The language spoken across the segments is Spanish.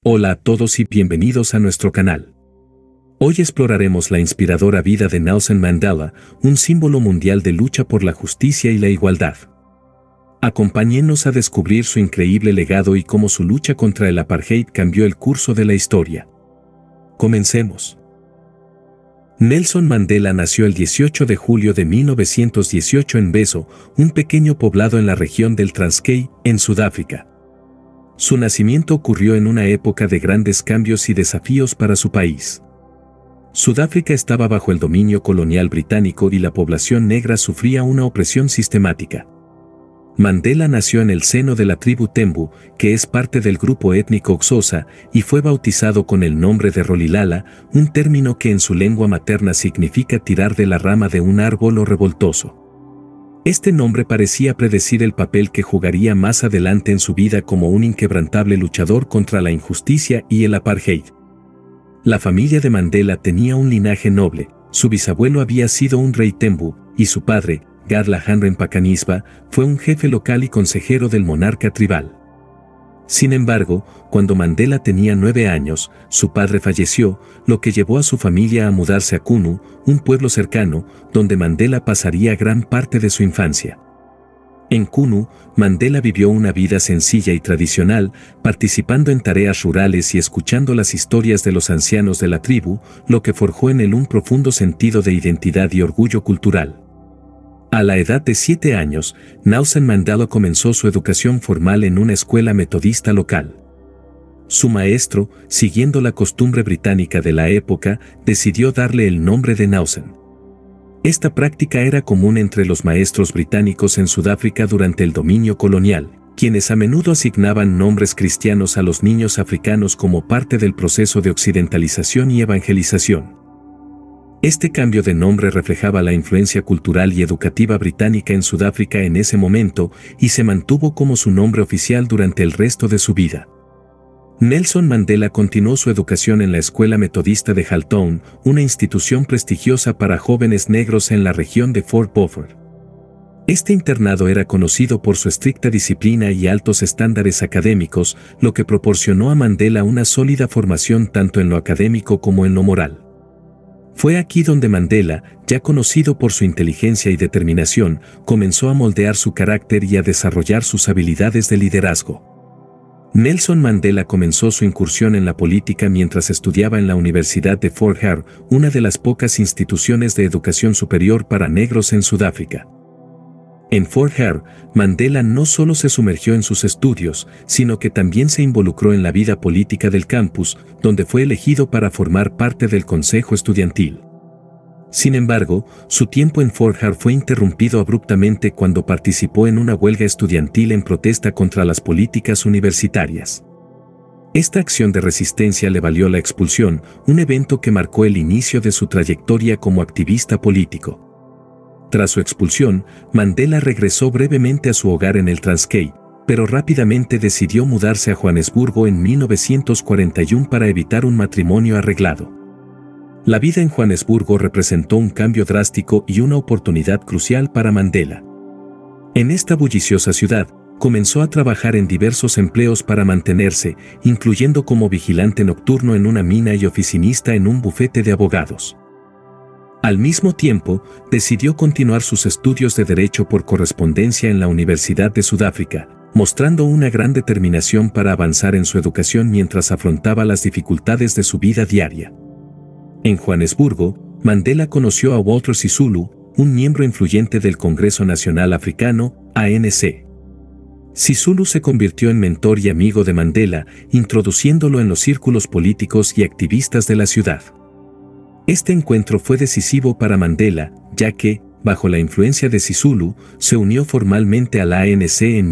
Hola a todos y bienvenidos a nuestro canal. Hoy exploraremos la inspiradora vida de Nelson Mandela, un símbolo mundial de lucha por la justicia y la igualdad. Acompáñennos a descubrir su increíble legado y cómo su lucha contra el apartheid cambió el curso de la historia. Comencemos. Nelson Mandela nació el 18 de julio de 1918 en Beso, un pequeño poblado en la región del Transkei, en Sudáfrica. Su nacimiento ocurrió en una época de grandes cambios y desafíos para su país. Sudáfrica estaba bajo el dominio colonial británico y la población negra sufría una opresión sistemática. Mandela nació en el seno de la tribu Tembu, que es parte del grupo étnico Xhosa, y fue bautizado con el nombre de Rolilala, un término que en su lengua materna significa tirar de la rama de un árbol o revoltoso. Este nombre parecía predecir el papel que jugaría más adelante en su vida como un inquebrantable luchador contra la injusticia y el apartheid. La familia de Mandela tenía un linaje noble, su bisabuelo había sido un rey Tembu, y su padre, Gadla Hanren Pakanisba, fue un jefe local y consejero del monarca tribal. Sin embargo, cuando Mandela tenía 9 años, su padre falleció, lo que llevó a su familia a mudarse a Kunu, un pueblo cercano, donde Mandela pasaría gran parte de su infancia. En Kunu, Mandela vivió una vida sencilla y tradicional, participando en tareas rurales y escuchando las historias de los ancianos de la tribu, lo que forjó en él un profundo sentido de identidad y orgullo cultural. A la edad de 7 años, Nelson Mandela comenzó su educación formal en una escuela metodista local. Su maestro, siguiendo la costumbre británica de la época, decidió darle el nombre de Nelson. Esta práctica era común entre los maestros británicos en Sudáfrica durante el dominio colonial, quienes a menudo asignaban nombres cristianos a los niños africanos como parte del proceso de occidentalización y evangelización. Este cambio de nombre reflejaba la influencia cultural y educativa británica en Sudáfrica en ese momento y se mantuvo como su nombre oficial durante el resto de su vida. Nelson Mandela continuó su educación en la Escuela Metodista de Haltown, una institución prestigiosa para jóvenes negros en la región de Fort Beaufort. Este internado era conocido por su estricta disciplina y altos estándares académicos, lo que proporcionó a Mandela una sólida formación tanto en lo académico como en lo moral. Fue aquí donde Mandela, ya conocido por su inteligencia y determinación, comenzó a moldear su carácter y a desarrollar sus habilidades de liderazgo. Nelson Mandela comenzó su incursión en la política mientras estudiaba en la Universidad de Fort Hare, una de las pocas instituciones de educación superior para negros en Sudáfrica. En Fort Hare, Mandela no solo se sumergió en sus estudios, sino que también se involucró en la vida política del campus, donde fue elegido para formar parte del consejo estudiantil. Sin embargo, su tiempo en Fort Hare fue interrumpido abruptamente cuando participó en una huelga estudiantil en protesta contra las políticas universitarias. Esta acción de resistencia le valió la expulsión, un evento que marcó el inicio de su trayectoria como activista político. Tras su expulsión, Mandela regresó brevemente a su hogar en el Transkei, pero rápidamente decidió mudarse a Johannesburgo en 1941 para evitar un matrimonio arreglado. La vida en Johannesburgo representó un cambio drástico y una oportunidad crucial para Mandela. En esta bulliciosa ciudad, comenzó a trabajar en diversos empleos para mantenerse, incluyendo como vigilante nocturno en una mina y oficinista en un bufete de abogados. Al mismo tiempo, decidió continuar sus estudios de Derecho por correspondencia en la Universidad de Sudáfrica, mostrando una gran determinación para avanzar en su educación mientras afrontaba las dificultades de su vida diaria. En Johannesburgo, Mandela conoció a Walter Sisulu, un miembro influyente del Congreso Nacional Africano, ANC. Sisulu se convirtió en mentor y amigo de Mandela, introduciéndolo en los círculos políticos y activistas de la ciudad. Este encuentro fue decisivo para Mandela, ya que, bajo la influencia de Sisulu, se unió formalmente a la ANC en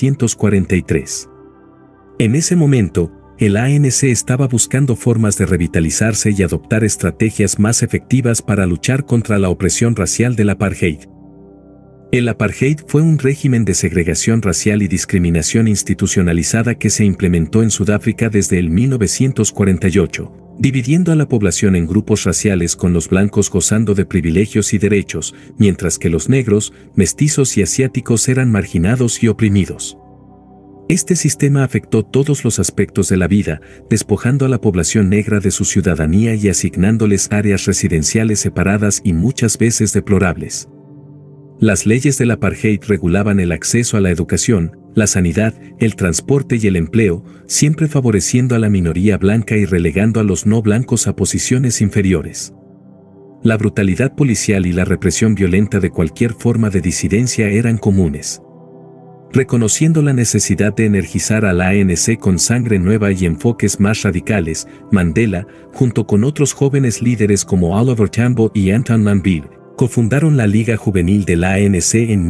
1943. En ese momento, el ANC estaba buscando formas de revitalizarse y adoptar estrategias más efectivas para luchar contra la opresión racial del apartheid. El apartheid fue un régimen de segregación racial y discriminación institucionalizada que se implementó en Sudáfrica desde el 1948. Dividiendo a la población en grupos raciales con los blancos gozando de privilegios y derechos, mientras que los negros, mestizos y asiáticos eran marginados y oprimidos. Este sistema afectó todos los aspectos de la vida, despojando a la población negra de su ciudadanía y asignándoles áreas residenciales separadas y muchas veces deplorables. Las leyes del apartheid regulaban el acceso a la educación, la sanidad, el transporte y el empleo, siempre favoreciendo a la minoría blanca y relegando a los no blancos a posiciones inferiores. La brutalidad policial y la represión violenta de cualquier forma de disidencia eran comunes. Reconociendo la necesidad de energizar al ANC con sangre nueva y enfoques más radicales, Mandela, junto con otros jóvenes líderes como Oliver Tambo y Anton Lambert, cofundaron la Liga Juvenil del ANC en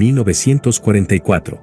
1944.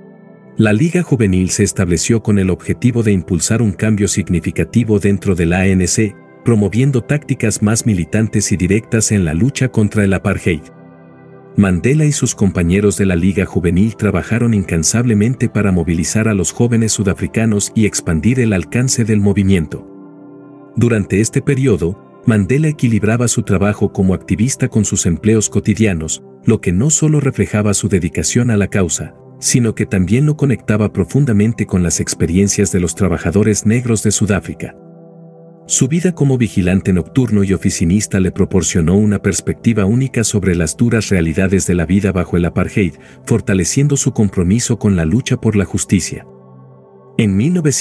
La Liga Juvenil se estableció con el objetivo de impulsar un cambio significativo dentro del ANC, promoviendo tácticas más militantes y directas en la lucha contra el apartheid. Mandela y sus compañeros de la Liga Juvenil trabajaron incansablemente para movilizar a los jóvenes sudafricanos y expandir el alcance del movimiento. Durante este periodo, Mandela equilibraba su trabajo como activista con sus empleos cotidianos, lo que no solo reflejaba su dedicación a la causa, sino que también lo conectaba profundamente con las experiencias de los trabajadores negros de Sudáfrica. Su vida como vigilante nocturno y oficinista le proporcionó una perspectiva única sobre las duras realidades de la vida bajo el apartheid, fortaleciendo su compromiso con la lucha por la justicia. En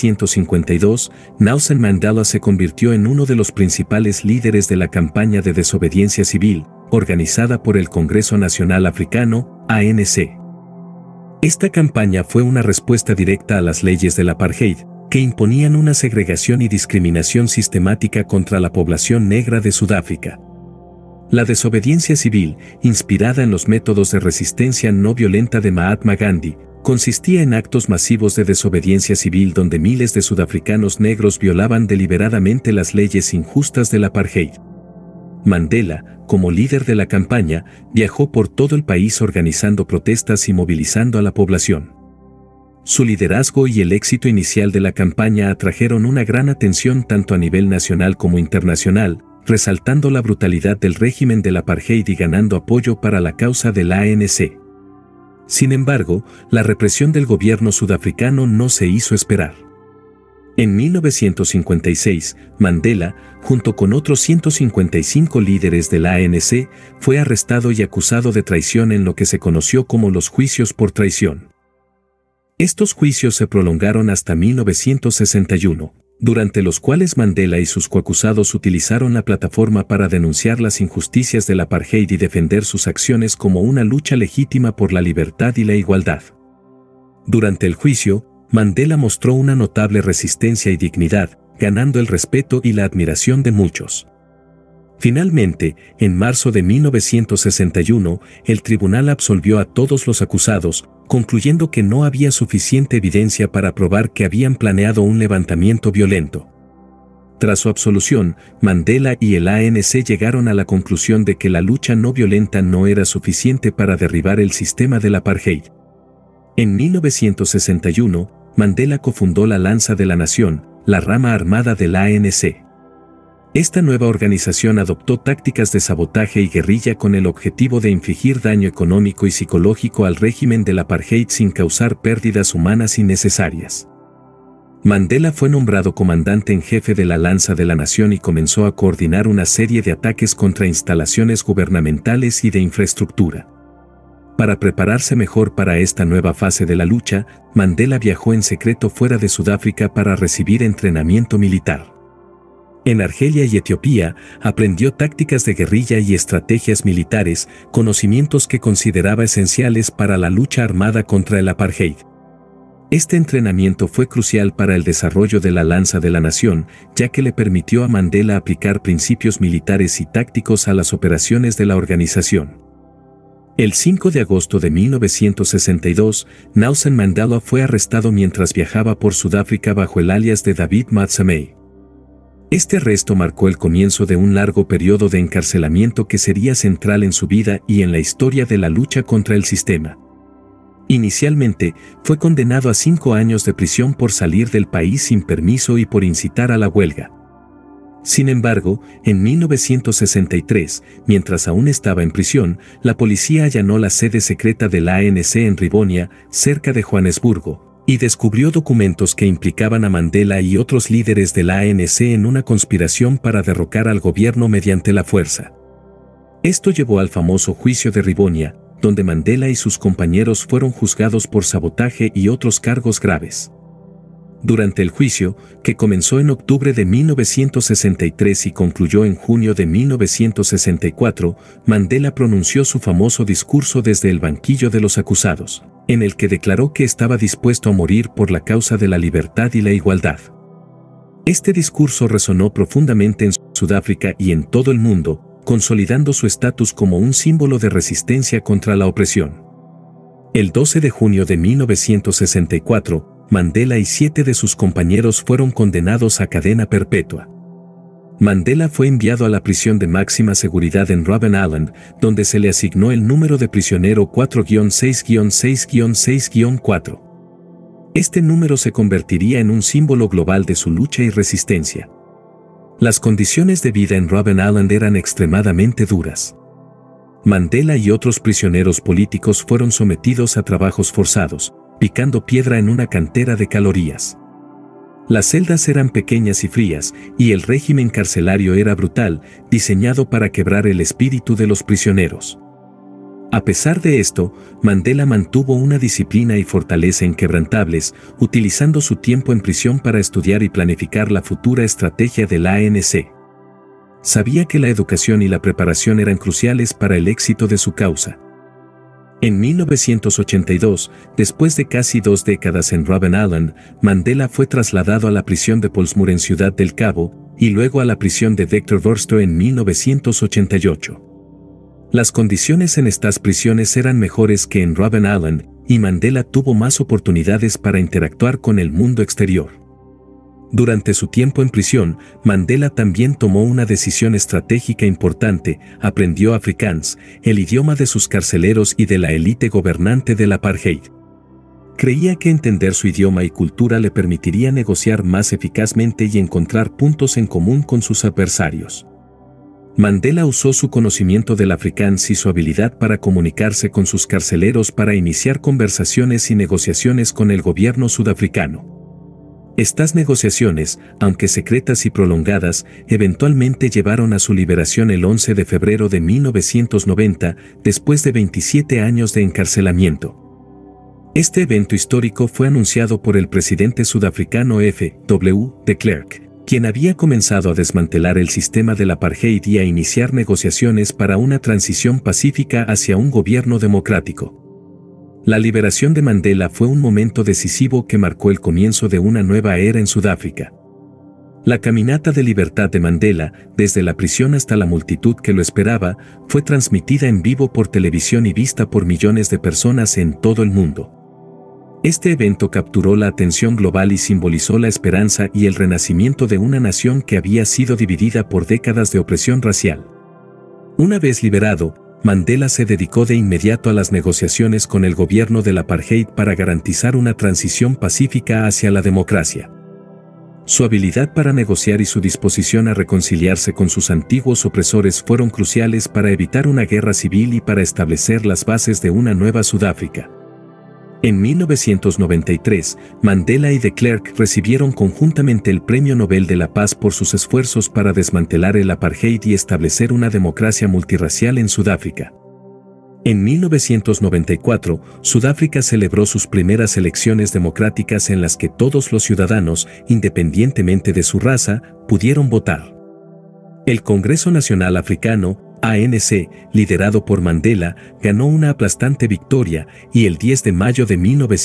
1952, Nelson Mandela se convirtió en uno de los principales líderes de la campaña de desobediencia civil, organizada por el Congreso Nacional Africano, ANC. Esta campaña fue una respuesta directa a las leyes del apartheid, que imponían una segregación y discriminación sistemática contra la población negra de Sudáfrica. La desobediencia civil, inspirada en los métodos de resistencia no violenta de Mahatma Gandhi, consistía en actos masivos de desobediencia civil donde miles de sudafricanos negros violaban deliberadamente las leyes injustas del apartheid. Mandela, como líder de la campaña, viajó por todo el país organizando protestas y movilizando a la población. Su liderazgo y el éxito inicial de la campaña atrajeron una gran atención tanto a nivel nacional como internacional, resaltando la brutalidad del régimen del apartheid y ganando apoyo para la causa del ANC. Sin embargo, la represión del gobierno sudafricano no se hizo esperar. En 1956, Mandela, junto con otros 155 líderes del ANC, fue arrestado y acusado de traición en lo que se conoció como los juicios por traición. Estos juicios se prolongaron hasta 1961, durante los cuales Mandela y sus coacusados utilizaron la plataforma para denunciar las injusticias del apartheid y defender sus acciones como una lucha legítima por la libertad y la igualdad. Durante el juicio, Mandela mostró una notable resistencia y dignidad, ganando el respeto y la admiración de muchos. Finalmente, en marzo de 1961, el tribunal absolvió a todos los acusados, concluyendo que no había suficiente evidencia para probar que habían planeado un levantamiento violento. Tras su absolución, Mandela y el ANC llegaron a la conclusión de que la lucha no violenta no era suficiente para derribar el sistema del apartheid. En 1961, Mandela cofundó la Lanza de la Nación, la rama armada del ANC. Esta nueva organización adoptó tácticas de sabotaje y guerrilla con el objetivo de infligir daño económico y psicológico al régimen del apartheid sin causar pérdidas humanas innecesarias. Mandela fue nombrado comandante en jefe de la Lanza de la Nación y comenzó a coordinar una serie de ataques contra instalaciones gubernamentales y de infraestructura. Para prepararse mejor para esta nueva fase de la lucha, Mandela viajó en secreto fuera de Sudáfrica para recibir entrenamiento militar. En Argelia y Etiopía, aprendió tácticas de guerrilla y estrategias militares, conocimientos que consideraba esenciales para la lucha armada contra el apartheid. Este entrenamiento fue crucial para el desarrollo de la Lanza de la Nación, ya que le permitió a Mandela aplicar principios militares y tácticos a las operaciones de la organización. El 5 de agosto de 1962, Nelson Mandela fue arrestado mientras viajaba por Sudáfrica bajo el alias de David Matsamei. Este arresto marcó el comienzo de un largo periodo de encarcelamiento que sería central en su vida y en la historia de la lucha contra el sistema. Inicialmente, fue condenado a 5 años de prisión por salir del país sin permiso y por incitar a la huelga. Sin embargo, en 1963, mientras aún estaba en prisión, la policía allanó la sede secreta del ANC en Rivonia, cerca de Johannesburgo, y descubrió documentos que implicaban a Mandela y otros líderes del ANC en una conspiración para derrocar al gobierno mediante la fuerza. Esto llevó al famoso juicio de Rivonia, donde Mandela y sus compañeros fueron juzgados por sabotaje y otros cargos graves. Durante el juicio, que comenzó en octubre de 1963 y concluyó en junio de 1964, Mandela pronunció su famoso discurso desde el banquillo de los acusados, en el que declaró que estaba dispuesto a morir por la causa de la libertad y la igualdad. Este discurso resonó profundamente en Sudáfrica y en todo el mundo, consolidando su estatus como un símbolo de resistencia contra la opresión. El 12 de junio de 1964, Mandela y 7 de sus compañeros fueron condenados a cadena perpetua. Mandela fue enviado a la prisión de máxima seguridad en Robben Island, donde se le asignó el número de prisionero 4-6-6-6-4. Este número se convertiría en un símbolo global de su lucha y resistencia. Las condiciones de vida en Robben Island eran extremadamente duras. Mandela y otros prisioneros políticos fueron sometidos a trabajos forzados, picando piedra en una cantera de calorías. Las celdas eran pequeñas y frías, y el régimen carcelario era brutal, diseñado para quebrar el espíritu de los prisioneros. A pesar de esto, Mandela mantuvo una disciplina y fortaleza inquebrantables, utilizando su tiempo en prisión para estudiar y planificar la futura estrategia del ANC. Sabía que la educación y la preparación eran cruciales para el éxito de su causa. En 1982, después de casi 2 décadas en Robben Island, Mandela fue trasladado a la prisión de Pollsmoor en Ciudad del Cabo, y luego a la prisión de Victor-Verster en 1988. Las condiciones en estas prisiones eran mejores que en Robben Island, y Mandela tuvo más oportunidades para interactuar con el mundo exterior. Durante su tiempo en prisión, Mandela también tomó una decisión estratégica importante: aprendió Afrikaans, el idioma de sus carceleros y de la élite gobernante del apartheid. Creía que entender su idioma y cultura le permitiría negociar más eficazmente y encontrar puntos en común con sus adversarios. Mandela usó su conocimiento del Afrikaans y su habilidad para comunicarse con sus carceleros para iniciar conversaciones y negociaciones con el gobierno sudafricano. Estas negociaciones, aunque secretas y prolongadas, eventualmente llevaron a su liberación el 11 de febrero de 1990, después de 27 años de encarcelamiento. Este evento histórico fue anunciado por el presidente sudafricano F. W. de Klerk, quien había comenzado a desmantelar el sistema del apartheid y a iniciar negociaciones para una transición pacífica hacia un gobierno democrático. La liberación de Mandela fue un momento decisivo que marcó el comienzo de una nueva era en Sudáfrica. La caminata de libertad de Mandela, desde la prisión hasta la multitud que lo esperaba, fue transmitida en vivo por televisión y vista por millones de personas en todo el mundo. Este evento capturó la atención global y simbolizó la esperanza y el renacimiento de una nación que había sido dividida por décadas de opresión racial. Una vez liberado, Mandela se dedicó de inmediato a las negociaciones con el gobierno del apartheid para garantizar una transición pacífica hacia la democracia. Su habilidad para negociar y su disposición a reconciliarse con sus antiguos opresores fueron cruciales para evitar una guerra civil y para establecer las bases de una nueva Sudáfrica. En 1993, Mandela y de Klerk recibieron conjuntamente el Premio Nobel de la Paz por sus esfuerzos para desmantelar el apartheid y establecer una democracia multirracial en Sudáfrica. En 1994, Sudáfrica celebró sus primeras elecciones democráticas en las que todos los ciudadanos, independientemente de su raza, pudieron votar. El Congreso Nacional Africano, ANC, liderado por Mandela, ganó una aplastante victoria, y el 10 de mayo de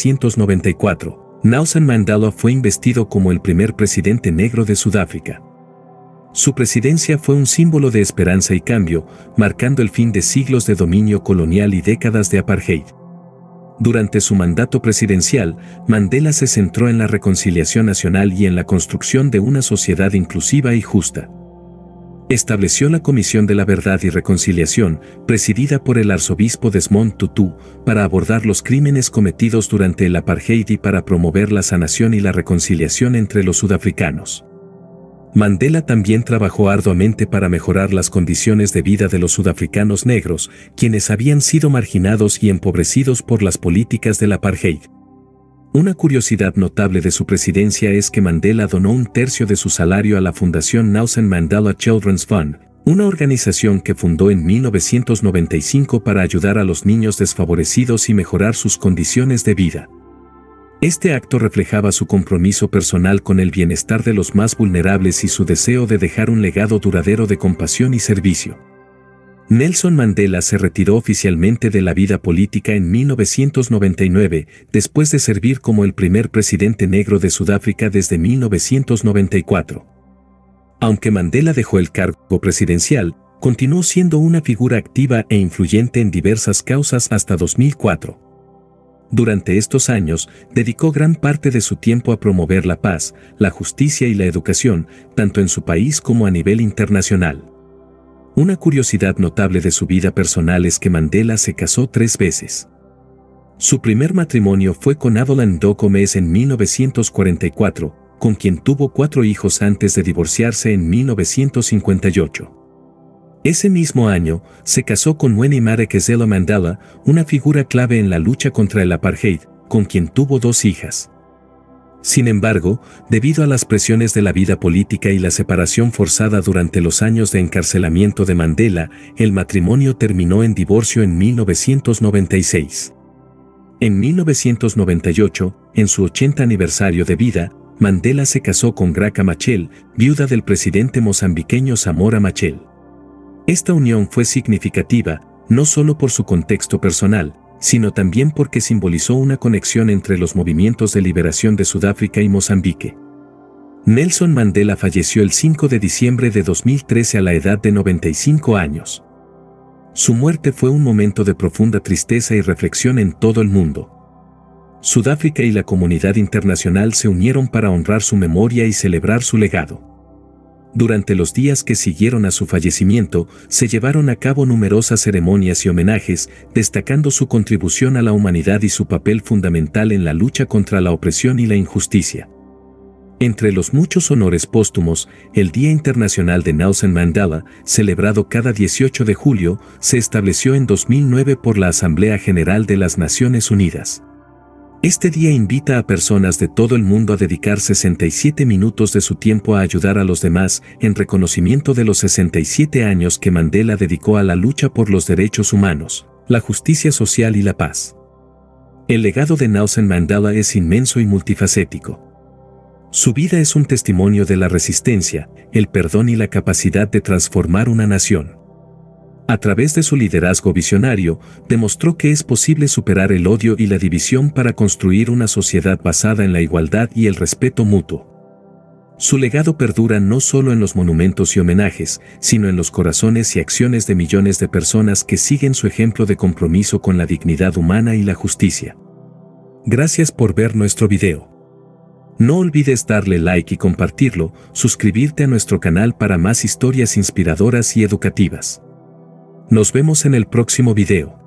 1994, Nelson Mandela fue investido como el primer presidente negro de Sudáfrica. Su presidencia fue un símbolo de esperanza y cambio, marcando el fin de siglos de dominio colonial y décadas de apartheid. Durante su mandato presidencial, Mandela se centró en la reconciliación nacional y en la construcción de una sociedad inclusiva y justa. Estableció la Comisión de la Verdad y Reconciliación, presidida por el arzobispo Desmond Tutu, para abordar los crímenes cometidos durante el apartheid y para promover la sanación y la reconciliación entre los sudafricanos. Mandela también trabajó arduamente para mejorar las condiciones de vida de los sudafricanos negros, quienes habían sido marginados y empobrecidos por las políticas del apartheid. Una curiosidad notable de su presidencia es que Mandela donó un tercio de su salario a la Fundación Nelson Mandela Children's Fund, una organización que fundó en 1995 para ayudar a los niños desfavorecidos y mejorar sus condiciones de vida. Este acto reflejaba su compromiso personal con el bienestar de los más vulnerables y su deseo de dejar un legado duradero de compasión y servicio. Nelson Mandela se retiró oficialmente de la vida política en 1999, después de servir como el primer presidente negro de Sudáfrica desde 1994. Aunque Mandela dejó el cargo presidencial, continuó siendo una figura activa e influyente en diversas causas hasta 2004. Durante estos años, dedicó gran parte de su tiempo a promover la paz, la justicia y la educación, tanto en su país como a nivel internacional. Una curiosidad notable de su vida personal es que Mandela se casó 3 veces. Su primer matrimonio fue con Evelyn Ndoko Mese en 1944, con quien tuvo 4 hijos antes de divorciarse en 1958. Ese mismo año, se casó con Winnie Madikizela Mandela, una figura clave en la lucha contra el apartheid, con quien tuvo 2 hijas. Sin embargo, debido a las presiones de la vida política y la separación forzada durante los años de encarcelamiento de Mandela, el matrimonio terminó en divorcio en 1996. En 1998, en su 80 aniversario de vida, Mandela se casó con Graca Machel, viuda del presidente mozambiqueño Samora Machel. Esta unión fue significativa, no solo por su contexto personal, sino también porque simbolizó una conexión entre los movimientos de liberación de Sudáfrica y Mozambique. Nelson Mandela falleció el 5 de diciembre de 2013 a la edad de 95 años. Su muerte fue un momento de profunda tristeza y reflexión en todo el mundo. Sudáfrica y la comunidad internacional se unieron para honrar su memoria y celebrar su legado. Durante los días que siguieron a su fallecimiento, se llevaron a cabo numerosas ceremonias y homenajes, destacando su contribución a la humanidad y su papel fundamental en la lucha contra la opresión y la injusticia. Entre los muchos honores póstumos, el Día Internacional de Nelson Mandela, celebrado cada 18 de julio, se estableció en 2009 por la Asamblea General de las Naciones Unidas. Este día invita a personas de todo el mundo a dedicar 67 minutos de su tiempo a ayudar a los demás, en reconocimiento de los 67 años que Mandela dedicó a la lucha por los derechos humanos, la justicia social y la paz. El legado de Nelson Mandela es inmenso y multifacético. Su vida es un testimonio de la resistencia, el perdón y la capacidad de transformar una nación. A través de su liderazgo visionario, demostró que es posible superar el odio y la división para construir una sociedad basada en la igualdad y el respeto mutuo. Su legado perdura no solo en los monumentos y homenajes, sino en los corazones y acciones de millones de personas que siguen su ejemplo de compromiso con la dignidad humana y la justicia. Gracias por ver nuestro video. No olvides darle like y compartirlo, suscribirte a nuestro canal para más historias inspiradoras y educativas. Nos vemos en el próximo video.